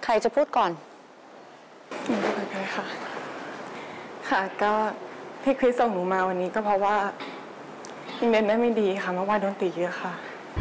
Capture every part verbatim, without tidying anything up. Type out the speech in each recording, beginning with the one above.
รจะพูดก่อนหนูพูดก่อนก็ได้ค่ะค่ะก็ที่คริสส่งหนูมาวันนี้ก็เพราะว่าอิงเรียนได้ไม่ดีค่ะเมื่อวานโดนตีเยอะค่ะ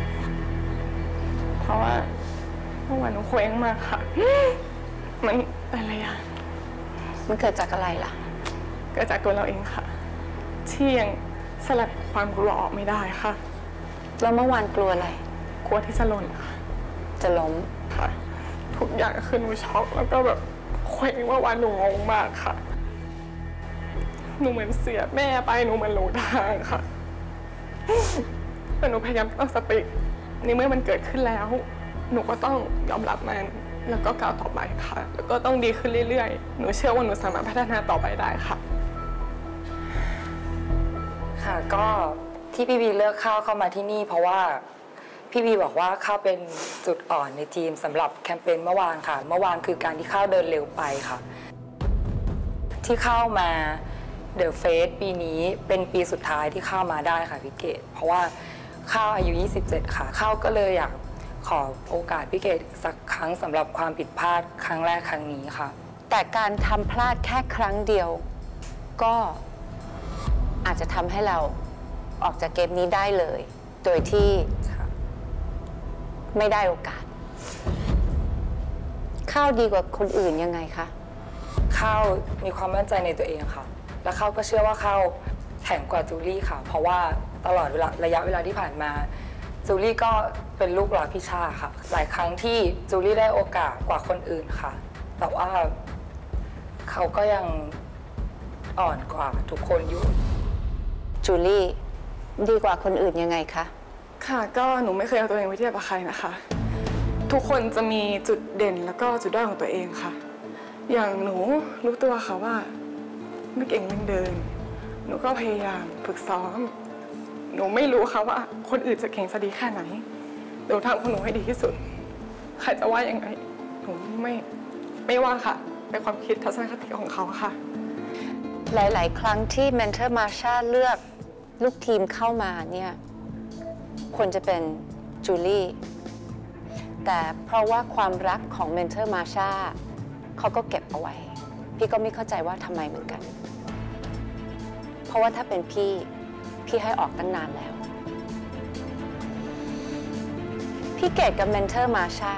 เพราะว่าเมื่อวานหนูเคว้งมากค่ะมันอะไรอ่ะมันเกิดจากอะไรล่ะเกิดจากตัวเราเองค่ะที่ยังสลัดความกลัวออกไม่ได้ค่ะแล้วเมื่อวานกลัวอะไรกลัวที่จะหล่นค่ะจะล้มค่ะทุกอย่างคือหนูช็อกแล้วก็แบบเคว้งเมื่อวานหนูงงมากค่ะหนูเหมือนเสียแม่ไปหนูเหมือนหลงทางค่ะแต่หนูพยายามตั้งสติในเมื่อมันเกิดขึ้นแล้วหนูก็ต้องยอมรับมันแล้วก็ก้าวต่อไปค่ะแล้วก็ต้องดีขึ้นเรื่อยๆหนูเชื่อว่าหนูสามารถพัฒนาต่อไปได้ค่ะค่ะก็ที่พี่บีเลือกข้าวเข้ามาที่นี่เพราะว่าพี่บีบอกว่าข้าวเป็นจุดอ่อนในทีมสำหรับแคมเปญเมื่อวานค่ะเมื่อวานคือการที่ข้าวเดินเร็วไปค่ะที่เข้ามาเดอะเฟสปีนี้เป็นปีสุดท้ายที่เข้ามาได้ค่ะพี่เกดเพราะว่าข้าวอายุยี่สิบเจ็ดค่ะข้าวก็เลยอยากขอโอกาสพี่เกดสักครั้งสำหรับความผิดพลาดครั้งแรกครั้งนี้ค่ะแต่การทำพลาดแค่ครั้งเดียวก็อาจจะทำให้เราออกจากเกมนี้ได้เลยโดยที่ไม่ได้โอกาสข้าวดีกว่าคนอื่นยังไงคะข้าวมีความมั่นใจในตัวเองค่ะและข้าวก็เชื่อว่าข้าวแข็งกว่าจูลี่ค่ะเพราะว่าตลอดเวลาระยะเวลาที่ผ่านมาจูลี่ก็เป็นลูกหลานพี่ชาค่ะหลายครั้งที่จูลี่ได้โอกาสกว่าคนอื่นค่ะแต่ว่าเขาก็ยังอ่อนกว่าทุกคนอยู่จูลี่ดีกว่าคนอื่นยังไงคะค่ะก็หนูไม่เคยเอาตัวเองไปเทียบกับใครนะคะทุกคนจะมีจุดเด่นแล้วก็จุดด้อยของตัวเองค่ะอย่างหนูรู้ตัวค่ะว่าไม่เก่งเรื่องเดินหนูก็พยายามฝึกซ้อมหนูไม่รู้ค่ะว่าคนอื่นจะเก่งจะดีแค่ไหนหนูทำของหนูให้ดีที่สุดใครจะว่ายังไงหนูไม่ไม่ว่าค่ะเป็นความคิดทัศนคติของเขาค่ะหลายๆครั้งที่เมนเทอร์มาชาเลือกลูกทีมเข้ามาเนี่ยควรจะเป็นจูลี่แต่เพราะว่าความรักของเมนเทอร์มาชาเขาก็เก็บเอาไว้พี่ก็ไม่เข้าใจว่าทำไมเหมือนกันเพราะว่าถ้าเป็นพี่พี่ให้ออกตั้งนานแล้วพี่เกดกับเมนเทอร์มาชา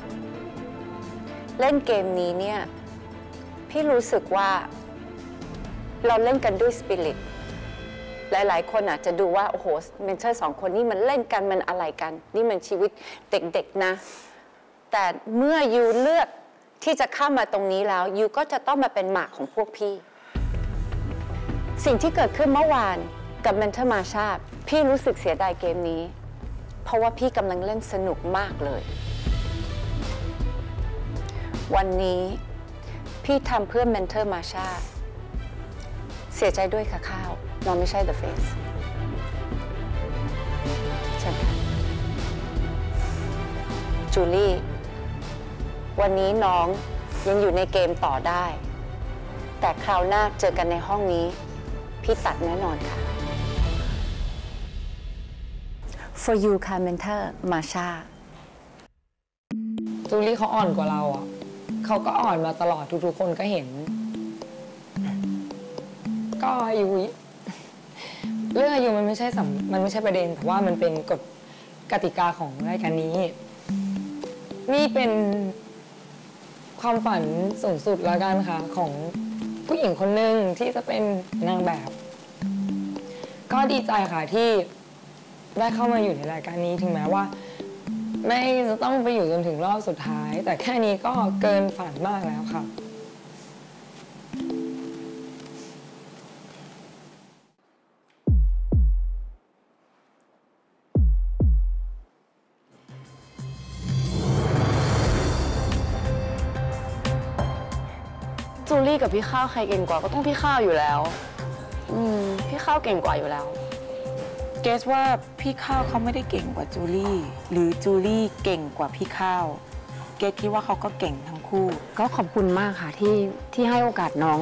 เล่นเกมนี้เนี่ยพี่รู้สึกว่าเราเล่นกันด้วยสปิริตหลายๆคนอาจจะดูว่าโอ้โหเมนเทอร์สองคนนี้มันเล่นกันมันอะไรกันนี่มันชีวิตเด็กๆนะแต่เมื่อยูเลือกที่จะเข้ามาตรงนี้แล้วยูก็จะต้องมาเป็นหมากของพวกพี่สิ่งที่เกิดขึ้นเมื่อวานกับเมนเทอร์มาชาพี่รู้สึกเสียดายเกมนี้เพราะว่าพี่กำลังเล่นสนุกมากเลยวันนี้พี่ทำเพื่อเมนเทอร์มาชาเสียใจด้วยค่ะข้าวน้องไม่ใช่ The Face ใช่ค่ะจูลี่วันนี้น้องยังอยู่ในเกมต่อได้แต่คราวหน้าเจอกันในห้องนี้พี่ตัดแน่นอนค่ะ For you ค่ะ Mentor Marsha จูลี่เขาอ่อนกว่าเราอ่ะเขาก็อ่อนมาตลอดทุกๆคนก็เห็นก็อายุเรื่องอายุมันไม่ใช่สำมันไม่ใช่ประเด็นแต่ว่ามันเป็นกฎกติกาของรายการนี้นี่เป็นความฝันสูงสุดแล้วกันค่ะของผู้หญิงคนหนึ่งที่จะเป็นนางแบบก็ดีใจค่ะที่ได้เข้ามาอยู่ในรายการนี้ถึงแม้ว่าไม่จะต้องไปอยู่จนถึงรอบสุดท้ายแต่แค่นี้ก็เกินฝันมากแล้วค่ะจูลี่กับพี่ข้าวใครเก่งกว่าก็ต้องพี่ข้าวอยู่แล้วอืมพี่ข้าวเก่งกว่าอยู่แล้วเกสว่าพี่ข้าวเขาไม่ได้เก่งกว่าจูลี่หรือจูลี่เก่งกว่าพี่ข้าวเกสคิดว่าเขาก็เก่งทั้งคู่ก็ขอบคุณมากค่ะที่ที่ให้โอกาสน้อง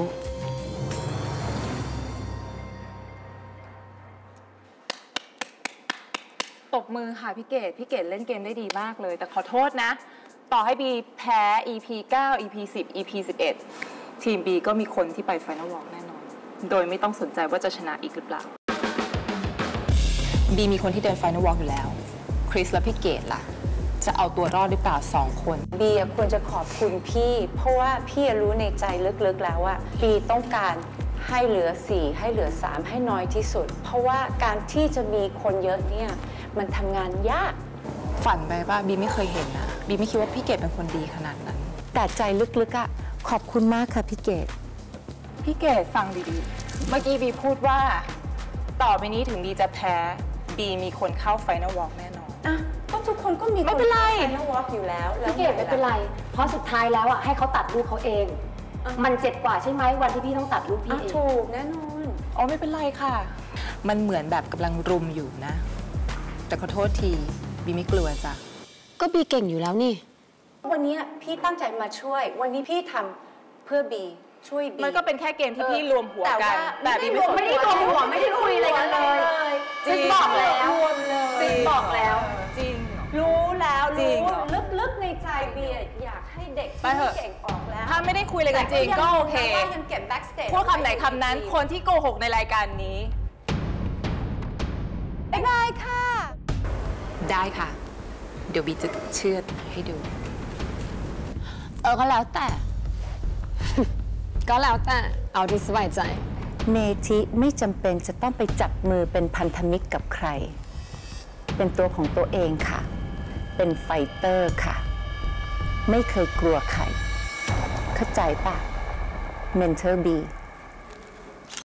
ตบมือค่ะพี่เกดพี่เกดเล่นเกมได้ดีมากเลยแต่ขอโทษนะต่อให้บีแพ้ อี พี เก้า อี พี สิบ อี พี สิบเอ็ด ทีมบีก็มีคนที่ไป Final Walk แน่นอน โดยไม่ต้องสนใจว่าจะชนะอีกหรือเปล่าบีมีคนที่เดิน Final Walk อยู่แล้ว คริสและพี่เกดล่ะ จะเอาตัวรอดหรือเปล่าสองคนบีอะควรจะขอบคุณพี่ เพราะว่าพี่รู้ในใจลึกๆแล้วว่าบีต้องการให้เหลือสี่ให้เหลือสามให้น้อยที่สุด เพราะว่าการที่จะมีคนเยอะเนี่ยมันทำงานยากฝันไปป่ะบีไม่เคยเห็นนะบีไม่คิดว่าพี่เกดเป็นคนดีขนาดนั้นแต่ใจลึกๆอะขอบคุณมากค่ะพี่เกดพี่เกดฟังดีๆ เมื่อกี้บีพูดว่าต่อไปนี้ถึงบีจะแพ้บีมีคนเข้า Final Walk แน่นอนอ่ะก็ทุกคนก็มีไม่เป็นไรไฟนอลวอล์กอยู่แล้วแล้วพี่เกดไม่เป็นไร เพราะสุดท้ายแล้วอ่ะให้เขาตัดลูกเขาเอง มันเจ็บกว่าใช่ไหมวันที่พี่ต้องตัดลูกพี่อ่ะเองถูกแน่นอนอ๋อไม่เป็นไรค่ะ มันเหมือนแบบกำลังรุมอยู่นะ แต่ขอโทษทีบีไม่กลัวจ้ะก็บีเก่งอยู่แล้วนี่วันนี้พี่ตั้งใจมาช่วย วันนี้พี่ทำเพื่อบีช่วยบีมันก็เป็นแค่เกมที่พี่รวมหัวแต่กันว่าแต่บีไม่สนไม่ได้รวมหัวไม่ได้คุยอะไรกันเลยจริงบอกแล้วรวมเลยจริงบอกแล้วจริงรู้แล้วจริรู้งเหรอลึกๆในใจบีอะอยากให้เด็กไปเถอะที่เก่งออกแล้วถ้าไม่ได้คุยอะไรกันจริงก็โอเคแต่ก็ยังยังเก็บ backstage พูดคำไหนคำนั้นคนที่โกหกในรายการนี้บ๊ายบายค่ะได้ค่ะ เดี๋ยวบีจะเชือดให้ดูเออก็แล้วแต่ ก็แล้วแต่เอาที่สบายใจเมธิไม่จำเป็นจะต้องไปจับมือเป็นพันธมิตรกับใคร เป็นตัวของตัวเองค่ะ เป็นไฟเตอร์ค่ะ ไม่เคยกลัวใคร เข้าใจปะเมนเทอร์บี